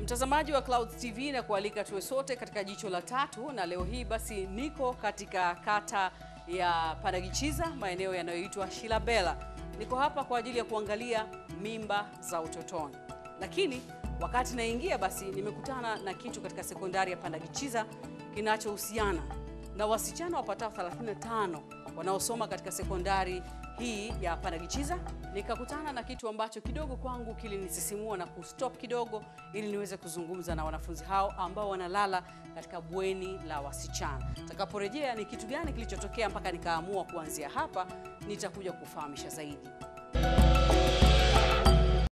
Mtazamaji wa Clouds TV na kualika tuwe sote katika Jicho La Tatu, na leo hii basi niko katika kata ya IPANDAGICHIZA, maeneo yanayoitwa Shilabela. Niko hapa kwa ajili ya kuangalia mimba za utotoni. Lakini wakati naingia basi nimekutana na kitu katika sekondari ya IPANDAGICHIZA kinachohusiana na wasichana wapatao 35 wanaosoma katika sekondari hii ya IPANDAGICHIZA. Nikakutana na kitu ambacho kidogo kwangu kilinisisimua na kustop kidogo ili niweze kuzungumza na wanafunzi hao ambao wanalala katika bweni la wasichana. Takaporejea ni kitu gani kilichotokea mpaka nikaamua kuanzia hapa, nitakuja kufahamisha zaidi.